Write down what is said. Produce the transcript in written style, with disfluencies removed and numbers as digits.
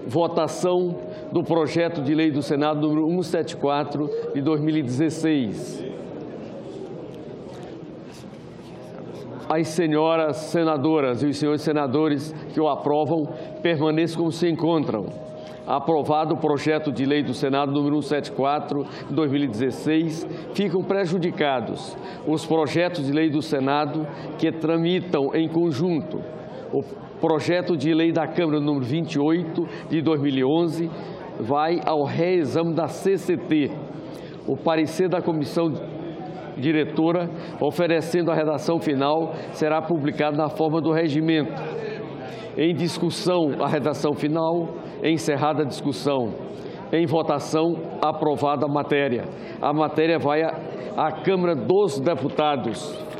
Votação do projeto de lei do Senado número 174 de 2016. As senhoras senadoras e os senhores senadores que o aprovam permaneçam como se encontram. Aprovado o projeto de lei do Senado número 174 de 2016, ficam prejudicados os projetos de lei do Senado que tramitam em conjunto. O projeto de lei da Câmara número 28 de 2011 vai ao reexame da CCT. O parecer da comissão diretora, oferecendo a redação final, será publicado na forma do regimento. Em discussão, a redação final. Encerrada a discussão. Em votação, aprovada a matéria. A matéria vai à Câmara dos Deputados.